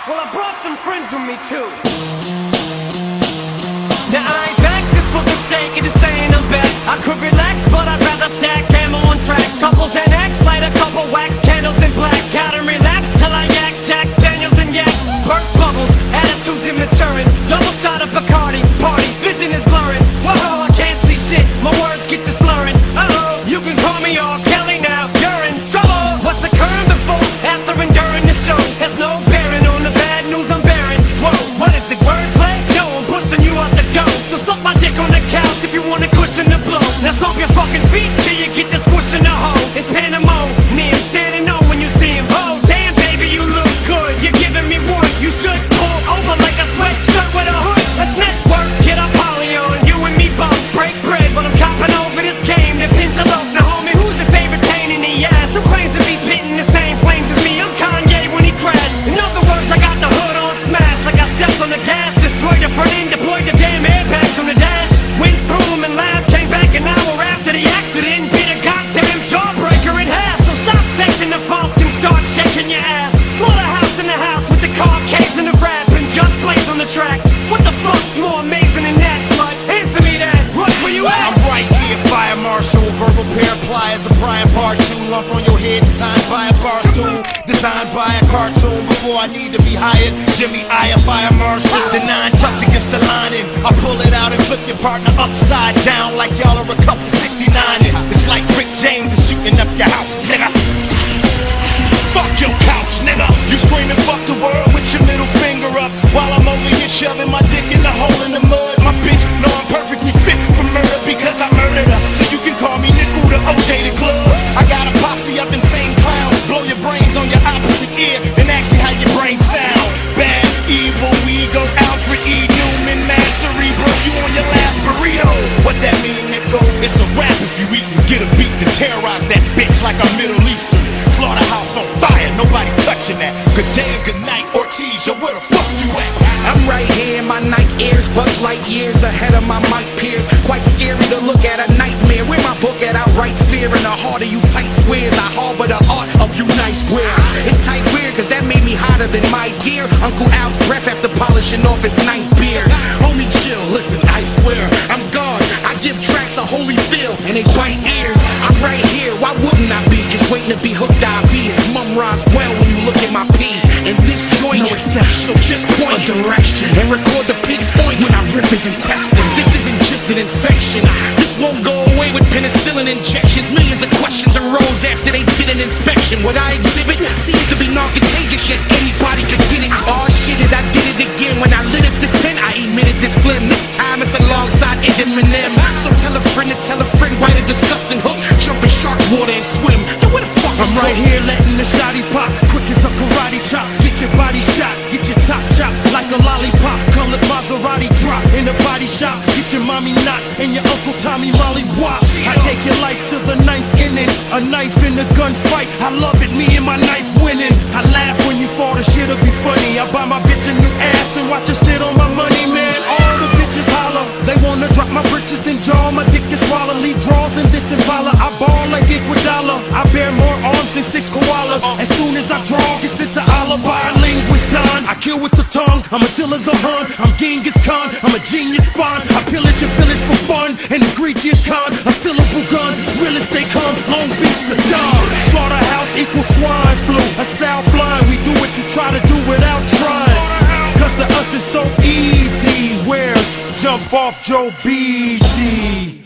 Well, I brought some friends with me too. Now I ain't back just for the sake of just saying I'm back. I could relax, but I'd rather stack ammo on track. Couple Xanax, light a couple wax candles than black. Gotta relapse till I yak, Jack Daniels and yak. Burp bubbles, attitudes immaturin. Double shot of Bacardi, party, vision is blurrin. Whoa, I can't see shit, my words get the slurrin. Uh-oh, you can call me R. Kelly now, you're in trouble. What's occurring before, after, and during the show has no bearing on the bad news I'm bearing. Whoa, what is it, wordplay? No, I'm pushing you out the door. So suck my dick on the couch if you want a cushion to blow. Now stomp your fucking feet till you get the squish in the hole. It's pandemonium, standing on when you see him. Oh, damn baby, you look good, you're giving me wood. You should pull over like a sweatshirt with a hood. Let's network, get a poly on. You and me both break bread, but I'm copping over this game that pins a loaf. Now homie, who's your favorite pain in the ass? Who claims to be spitting the same flames as me? I'm Kanye when he crashed. In other words, I got the hood on smash, like I stepped on the gas. Destroyed the front end, deployed the damn airbags from the dash. Went through them and laughed, came back an hour after the accident. Beat a goddamn jawbreaker in half. So stop faking the funk and start shaking your ass. Slaughterhouse in the house with the car caves and the rap, and just blaze on the track. What the fuck's more amazing than that, slut? Answer me that. Rush, where you at? I'm right here, fire marshal. Verbal pair of pliers, a prying part 2. Lump on your head, designed by a bar stool. Designed by a cartoon. Before I need to be hired, Jimmy I, a fire marshal. The 9 tucked against the lining. I pull it out and flip your partner upside down like y'all are a couple 69ing. It's like Rick James is shooting up your house, nigga. Fuck your couch, nigga. You screaming fuck the world with your middle finger up, while I'm over here shoving my dick in the hole in the mud. My bitch know I'm perfectly fit for murder because I murdered her. So you can call me Nickel the OJ the Glove. I got a posse of insane clowns. Blow your brains on your opposite ear, then actually how your brain sound. Bad, evil, we go Alfred E. Newman, mad cerebral. You on your last burrito. What that mean, Nickel? It's a rap if you eat and get a beat to terrorize that bitch like a Middle Eastern. Slaughterhouse on fire, nobody touching that. Good day and good night, Ortiz, yo, where the fuck you at? I'm right here in my night ears, buzz light years ahead of my mic peers. Quite scary to look at, a nightmare. Where my book at? I write fear in the heart of you tight squares. I harbor the art of you nice wear. It's tight weird, cause that made me hotter than my dear Uncle Al's breath after polishing off his ninth beer. Homie chill, listen, I swear, I'm God. I give tracks a holy feel, and they bite ears. I'm right here, why wouldn't I be? Just waiting to be hooked IV. It's mum rhymes well when you look at my pee. And this joint, no exception, so just point a direction and record the pig's point when I rip his intestines. This isn't just an infection, this won't go away with penicillin injections. Millions of questions arose after they did an inspection. What I exhibit seems to be non-contagious, yet anybody could get it. Oh shit it, I did it again. When I lit up this pen, I emitted this phlegm. This time it's alongside Eminem. So tell a friend to tell a friend, write a disgusting hook. Jump in shark water and swim. Yo, where the fuck is I'm right here letting the shotty pop, quick as a karate chop. Get your body shot, get your top chopped like a lollipop. Colored Maserati drop in the body shop. Get your mommy knot and your Uncle Tommy Molly wop. I take your life to the 9th inning, a knife in a gunfight. I love it, me and my knife winning. I laugh when you fall, the shit'll be funny. I buy my bitch a new ass and watch her sit on my money, man. All the bitches holler, they wanna drop my britches, then jaw my dick and swallow. Leave draws in this Impala. I ball like Iguodala. I bear more arms than 6 koalas. As soon as I draw, get sent to Allah by a linguist done. I kill with the tongue, I'm Attila the Hun. I'm Genghis Khan, I'm a genius spawn. I pillage your village for fun, an egregious con. A syllable gun, real as they come, Long Beach, Saddam. Slaughterhouse equals swine flu. A sound blind, we do what you try to do without trying. Cause to us it's so easy. Where's Jump Off Joe BC?